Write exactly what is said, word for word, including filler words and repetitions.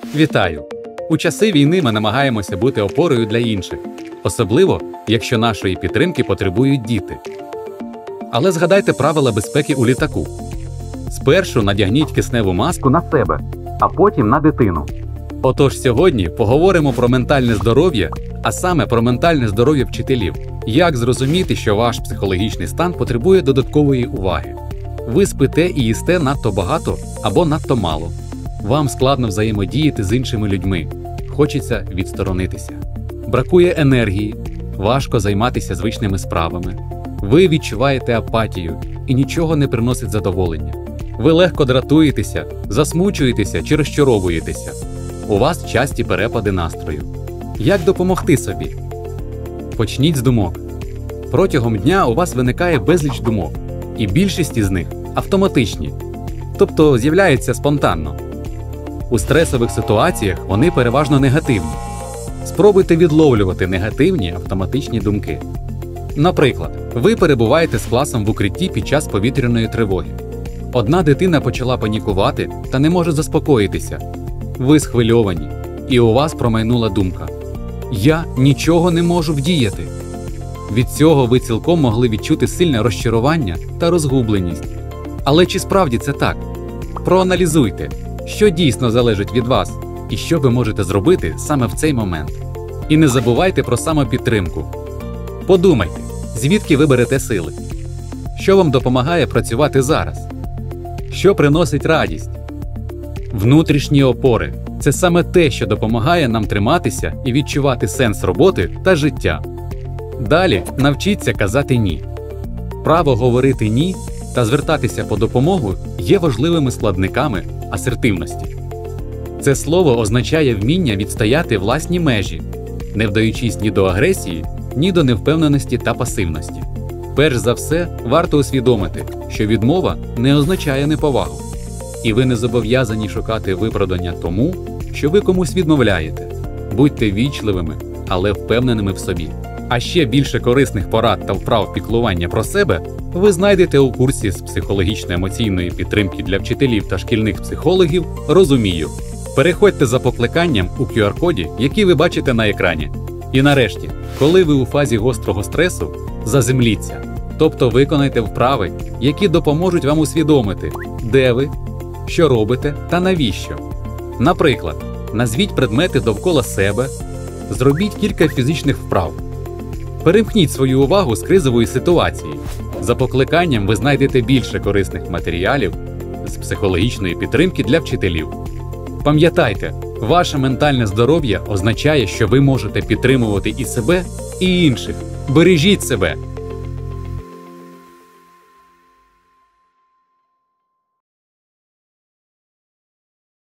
Вітаю! У часи війни ми намагаємося бути опорою для інших, особливо, якщо нашої підтримки потребують діти. Але згадайте правила безпеки у літаку. Спершу надягніть кисневу маску на себе, а потім на дитину. Отож сьогодні поговоримо про ментальне здоров'я, а саме про ментальне здоров'я вчителів. Як зрозуміти, що ваш психологічний стан потребує додаткової уваги? Ви спите і їсте надто багато або надто мало. Вам складно взаємодіяти з іншими людьми. Хочеться відсторонитися. Бракує енергії, важко займатися звичними справами. Ви відчуваєте апатію і нічого не приносить задоволення. Ви легко дратуєтеся, засмучуєтеся чи розчаровуєтеся. У вас часті перепади настрою. Як допомогти собі? Почніть з думок. Протягом дня у вас виникає безліч думок, і більшість із них автоматичні, тобто з'являються спонтанно. У стресових ситуаціях вони переважно негативні. Спробуйте відловлювати негативні автоматичні думки. Наприклад, ви перебуваєте з класом в укритті під час повітряної тривоги. Одна дитина почала панікувати та не може заспокоїтися. Ви схвильовані, і у вас промайнула думка: «Я нічого не можу вдіяти». Від цього ви цілком могли відчути сильне розчарування та розгубленість. Але чи справді це так? Проаналізуйте, що дійсно залежить від вас і що ви можете зробити саме в цей момент. І не забувайте про самопідтримку. Подумайте, звідки ви берете сили? Що вам допомагає працювати зараз? Що приносить радість? Внутрішні опори – це саме те, що допомагає нам триматися і відчувати сенс роботи та життя. Далі навчіться казати «ні». Право говорити «ні» та звертатися по допомогу є важливими складниками асертивності. Це слово означає вміння відстояти власні межі, не вдаючись ні до агресії, ні до невпевненості та пасивності. Перш за все, варто усвідомити, що відмова не означає неповагу. І ви не зобов'язані шукати виправдання тому, що ви комусь відмовляєте. Будьте вічливими, але впевненими в собі. А ще більше корисних порад та вправ піклування про себе ви знайдете у курсі з психологічно-емоційної підтримки для вчителів та шкільних психологів «Розумію». Переходьте за покликанням у кю ар-коді, який ви бачите на екрані. І нарешті, коли ви у фазі гострого стресу, заземліться. Тобто виконайте вправи, які допоможуть вам усвідомити, де ви, що робите та навіщо. Наприклад, назвіть предмети довкола себе, зробіть кілька фізичних вправ. Перемкніть свою увагу з кризової ситуації. За покликанням ви знайдете більше корисних матеріалів з психологічної підтримки для вчителів. Пам'ятайте, ваше ментальне здоров'я означає, що ви можете підтримувати і себе, і інших. Бережіть себе!